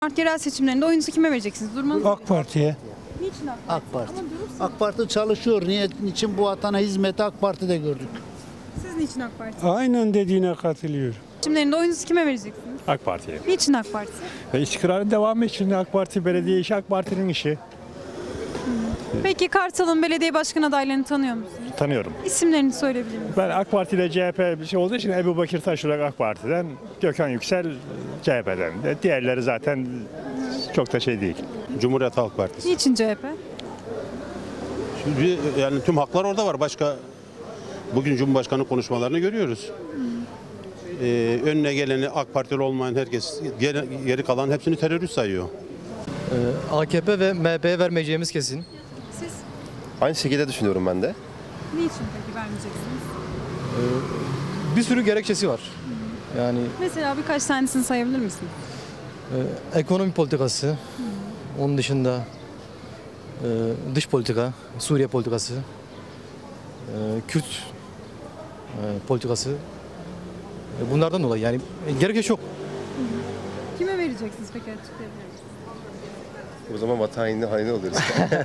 Yerel seçimlerinde oyunuzu kime vereceksiniz? Durmanız AK Parti'ye. Niçin AK Parti? AK Parti. Ama durursunuz. AK Parti çalışıyor. Niçin bu vatana hizmeti AK Parti'de gördük. Siz niçin AK Parti? Aynen dediğine katılıyorum. Seçimlerinde oyunuzu kime vereceksiniz? AK Parti'ye. Niçin AK Parti? İstikrarın devamı için AK Parti belediye işi AK Parti'nin işi. Peki Kartal'ın belediye başkan adaylarını tanıyor musunuz? Tanıyorum. İsimlerini söyleyebilir misiniz? Ben AK Parti ile CHP bir şey olduğu için Ebubekir Taşurak AK Parti'den, Gökhan Yüksel CHP'den. Diğerleri zaten çok da şey değil. Cumhuriyet Halk Partisi. Niçin CHP? Şimdi yani tüm haklar orada var. Başka bugün Cumhurbaşkanı konuşmalarını görüyoruz. Önüne geleni AK Partili olmayan herkes geri kalan hepsini terörist sayıyor. AKP ve MHP'ye vermeyeceğimiz kesin. Siz Aynı şekilde düşünüyorum ben de. niçin peki vermeyeceksiniz? Bir sürü gerekçesi var. Yani Mesela birkaç tanesini sayabilir misiniz? ekonomi politikası, onun dışında dış politika, Suriye politikası, Kürt politikası. Bunlardan dolayı yani gerekçe çok. Kime vereceksiniz peki açıklayabilir misiniz? O zaman vatan haini oluyoruz.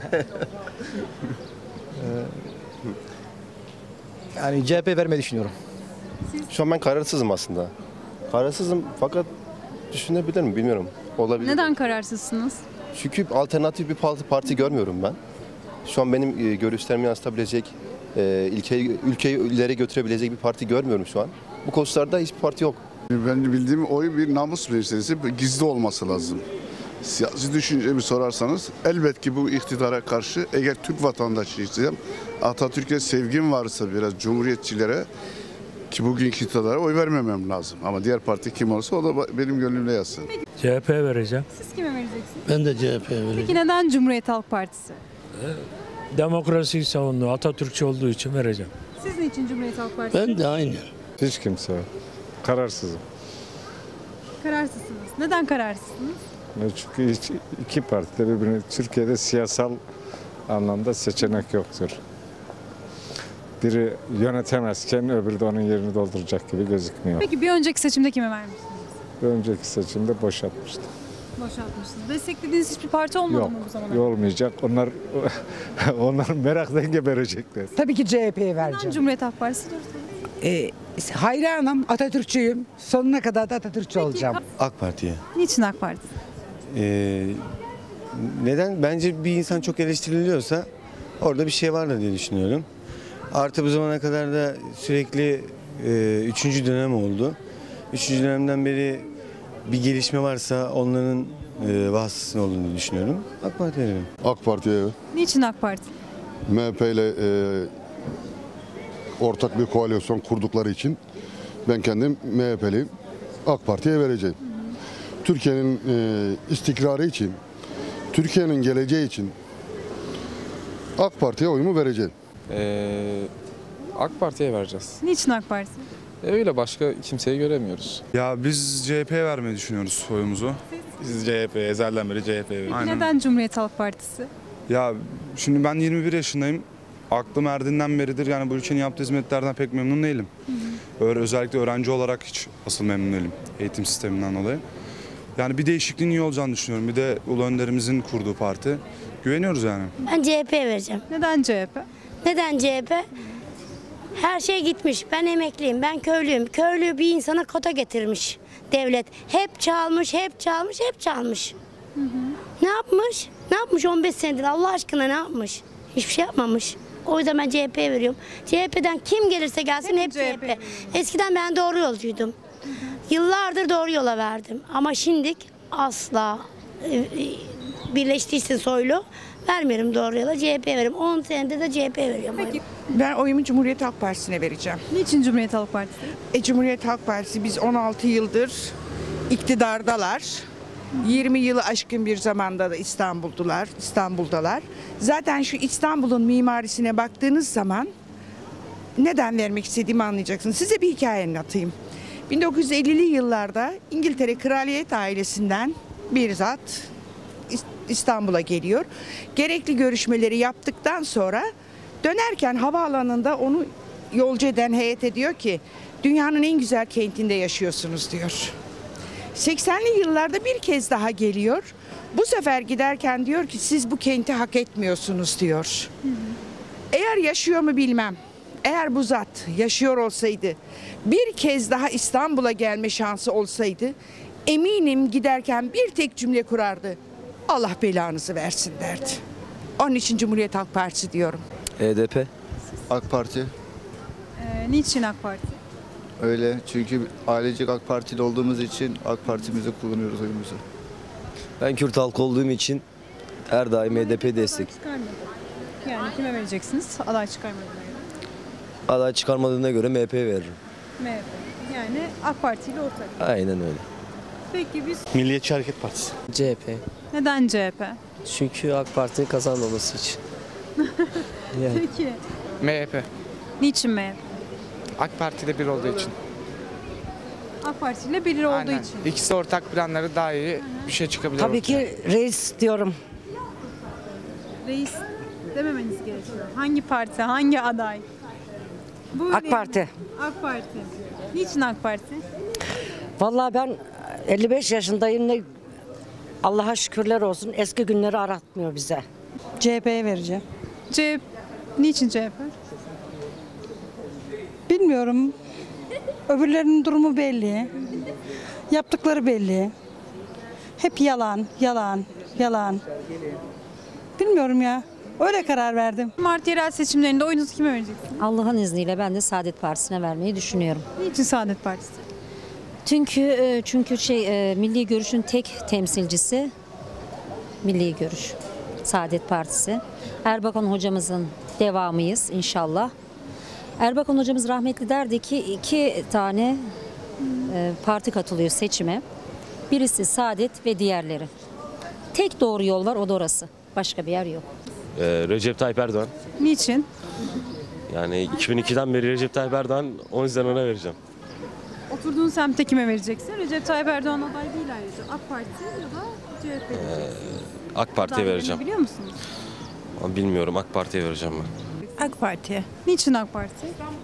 Yani CHP vermeyi düşünüyorum. Şu an ben kararsızım aslında. Kararsızım fakat düşünebilir mi bilmiyorum. Olabilir. Neden kararsızsınız? Çünkü alternatif bir parti görmüyorum ben. Şu an benim görüşlerimi yansıtabilecek, ülkeyi ileri götürebilecek bir parti görmüyorum şu an. Bu koşullarda hiçbir parti yok. Ben bildiğim oy bir namus meselesi, gizli olması lazım. Siyasi düşüncemi sorarsanız elbet ki bu iktidara karşı eğer Türk vatandaşıysam Atatürk'e sevgim varsa biraz cumhuriyetçilere ki bugünkü iktidara oy vermemem lazım. Ama diğer parti kim olursa o da benim gönlümde yazsın. CHP vereceğim. Siz kime vereceksiniz? Ben de CHP'ye vereceğim. Peki neden Cumhuriyet Halk Partisi? Demokrasiyi savunduğu, Atatürkçü olduğu için vereceğim. Siz niçin Cumhuriyet Halk Partisi? Ben de aynı. Hiç kimse. Kararsızım. Kararsızsınız. Neden kararsızsınız? Çünkü iki parti de birbirini Türkiye'de siyasal anlamda seçenek yoktur. Biri yönetemezken öbürü de onun yerini dolduracak gibi gözükmüyor. Peki bir önceki seçimde kime vermiştiniz? Önceki seçimde boşaltmıştım. Boşaltmışsınız. Desteklediğiniz hiçbir parti olmadı Yok, mı bu zamana kadar? olmayacak. Onlar meraktan geberecekler. Tabii ki CHP'ye Neden vereceğim. Cumhuriyet Halk Partisi diyorsunuz? Hayranım, Atatürkçüyüm. Sonuna kadar da Atatürkçü olacağım. AK Parti'ye. Niçin AK Parti? Neden? Bence bir insan çok eleştiriliyorsa orada bir şey vardır diye düşünüyorum. Artı bu zamana kadar da sürekli 3. dönem oldu. 3. dönemden beri bir gelişme varsa onların vasıtasının olduğunu düşünüyorum. AK Parti'ye veriyorum. AK Parti'ye, Niçin AK Parti? MHP ile ortak bir koalisyon kurdukları için ben kendim MHP'liyim. AK Parti'ye vereceğim. Türkiye'nin istikrarı için, Türkiye'nin geleceği için AK Parti'ye oyumu vereceğim. AK Parti'ye vereceğiz. Niçin AK Parti? Öyle başka kimseyi göremiyoruz. Ya biz CHP'ye vermeyi düşünüyoruz oyumuzu. Siz CHP, ezelden beri CHP veriyorsunuz. Neden Cumhuriyet Halk Partisi? Ya şimdi ben 21 yaşındayım. Aklım erdiğinden beridir yani bu ülkenin yaptığı hizmetlerden pek memnun değilim. Özellikle öğrenci olarak hiç asıl memnun değilim eğitim sisteminden dolayı. Yani bir değişikliğin iyi olacağını düşünüyorum. Bir de Ulu Önderimizin kurduğu parti. Güveniyoruz yani. Ben CHP'ye vereceğim. Neden CHP? Neden CHP? Her şey gitmiş. Ben emekliyim, ben köylüyüm. Köylü bir insana kota getirmiş devlet. Hep çalmış, hep çalmış, hep çalmış. Ne yapmış? Ne yapmış 15 senedir Allah aşkına ne yapmış? Hiçbir şey yapmamış. O yüzden ben CHP'ye veriyorum. CHP'den kim gelirse gelsin hep CHP. Eskiden ben doğru yolcuydum. Yıllardır doğru yola verdim. Ama şimdi asla birleştiyse soylu vermiyorum doğru yola. CHP'ye veriyorum. 10 senedir de CHP'ye veriyorum. Peki Ben oyumu Cumhuriyet Halk Partisi'ne vereceğim. niçin Cumhuriyet Halk Partisi? Cumhuriyet Halk Partisi biz 16 yıldır iktidardalar. 20 yılı aşkın bir zamanda da İstanbul'dalar. Zaten şu İstanbul'un mimarisine baktığınız zaman neden vermek istediğimi anlayacaksınız. Size bir hikaye anlatayım. 1950'li yıllarda İngiltere kraliyet ailesinden bir zat İstanbul'a geliyor. Gerekli görüşmeleri yaptıktan sonra dönerken havaalanında onu yolcu eden heyete diyor ki dünyanın en güzel kentinde yaşıyorsunuz diyor. 80'li yıllarda bir kez daha geliyor. Bu sefer giderken diyor ki siz bu kenti hak etmiyorsunuz diyor. Eğer yaşıyor mu bilmem. Eğer bu zat yaşıyor olsaydı, bir kez daha İstanbul'a gelme şansı olsaydı, eminim giderken bir tek cümle kurardı. Allah belanızı versin derdi. Onun için Cumhuriyet Halk Partisi diyorum. HDP. AK Parti. Niçin AK Parti? Öyle çünkü ailecek AK Partili olduğumuz için AK Parti'mizi kullanıyoruz oyumuzu. Ben Kürt halkı olduğum için her daim HDP destek. Yani kime vereceksiniz aday çıkarmadığına göre? Aday çıkarmadığına göre MHP veririm. MHP. Yani AK Parti ile ortak. Aynen öyle. Peki biz Milliyetçi Hareket Partisi. CHP. neden CHP? Çünkü AK Parti'nin kazanmaması için. Yani. Peki. MHP. Niçin MHP? AK Parti ile bir olduğu için. AK Parti ile biri olduğu Aynen. için. İkisi ortak planları daha iyi bir şey çıkabilir. Tabii ki reis diyorum. Reis dememeniz gerekiyor. Hangi parti, hangi aday? Buyurun. AK Parti. AK Parti. Niçin AK Parti? Vallahi ben 55 yaşındayım. Allah'a şükürler olsun. Eski günleri aratmıyor bize. CHP'ye vereceğim. Niçin CHP? Bilmiyorum. Öbürlerinin durumu belli. Yaptıkları belli. Hep yalan, yalan, yalan. Bilmiyorum ya. Öyle karar verdim. Mart yerel seçimlerinde oyunuzu kime vereceksiniz? Allah'ın izniyle ben de Saadet Partisi'ne vermeyi düşünüyorum. Niçin Saadet Partisi? Çünkü Milli Görüş'ün tek temsilcisi Milli Görüş, Saadet Partisi. Erbakan hocamızın devamıyız inşallah. Erbakan hocamız rahmetli derdi ki 2 tane parti katılıyor seçime. Birisi Saadet ve diğerleri. Tek doğru yol var, o da orası. Başka bir yer yok. Recep Tayyip Erdoğan. Niçin? Yani 2002'den beri Recep Tayyip Erdoğan, o yüzden ona vereceğim. Oturduğun semtte kime vereceksin? Recep Tayyip Erdoğan aday değil ayrıca. AK Parti ya da CHP diyeceksin. AK Parti'ye Adaylarını vereceğim. biliyor musunuz? Ama bilmiyorum, AK Parti'ye vereceğim ben. AK Parti'ye. Niçin AK Parti?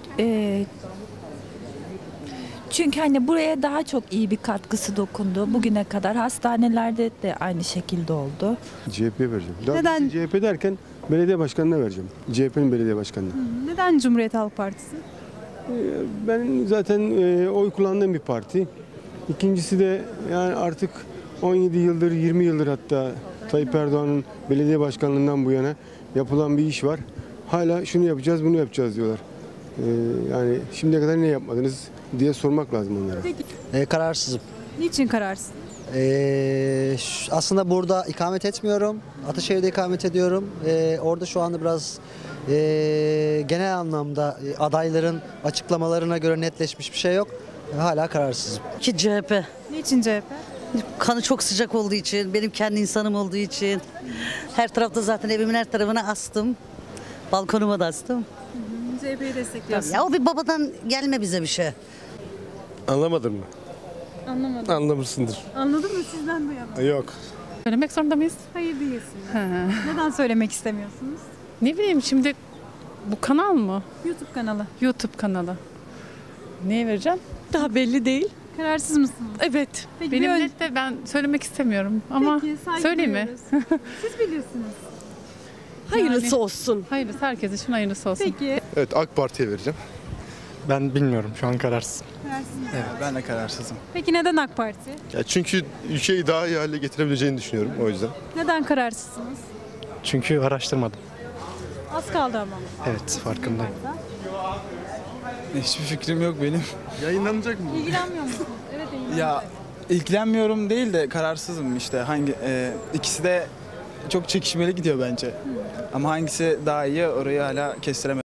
Çünkü hani buraya daha çok iyi bir katkısı dokundu. Bugüne kadar hastanelerde de aynı şekilde oldu. CHP'ye vereceğim. Neden? CHP derken belediye başkanına vereceğim. CHP'nin belediye başkanına. Neden Cumhuriyet Halk Partisi? Ben zaten oy kullandığım bir parti. İkincisi de yani artık 17 yıldır, 20 yıldır hatta Tayyip Erdoğan'ın belediye başkanlığından bu yana yapılan bir iş var. Hala şunu yapacağız, bunu yapacağız diyorlar. Yani şimdiye kadar ne yapmadınız diye sormak lazım onlara. Kararsızım. Niçin kararsız? Aslında burada ikamet etmiyorum. Ataşehir'de ikamet ediyorum. Orada şu anda biraz genel anlamda adayların açıklamalarına göre netleşmiş bir şey yok. Hala kararsızım. Ki CHP. Niçin CHP? Kanı çok sıcak olduğu için, benim kendi insanım olduğu için. Her tarafta zaten evimin her tarafına astım. Balkonuma da astım. CHP'yi destekliyorsun. Ya o bir babadan gelme bize bir şey. Anlamadın mı? Anlamadım. Anlamışsındır. Anladın mı? Sizden duyalım. Yok. Söylemek zorunda mıyız? Hayır değilsiniz. Neden söylemek istemiyorsunuz? Ne bileyim şimdi bu kanal mı? YouTube kanalı. YouTube kanalı. Neye vereceğim? Daha belli değil. Kararsız mısınız? Evet. Peki, Benim net de ben söylemek istemiyorum ama Peki, saygı söyleyeyim mi? duyuyoruz. Siz bilirsiniz. Hayırlısı olsun. Hayırlısı, herkes için hayırlısı olsun. Peki. Evet, AK Parti'ye vereceğim. Ben bilmiyorum, şu an kararsızım. Kararsız mısınız? Evet, ben de kararsızım. Peki neden AK Parti? Ya çünkü ülkeyi daha iyi hale getirebileceğini düşünüyorum o yüzden. Neden kararsızsınız? Çünkü araştırmadım. Az kaldı ama. Evet, farkındayım. Hiçbir fikrim yok benim. Yayınlanacak mı? İlgilenmiyor musunuz? Evet, ilgilenmiyor. Ya ilgilenmiyorum değil de kararsızım işte. İkisi de çok çekişmeli gidiyor bence. Ama hangisi daha iyi orayı hala kestiremedim.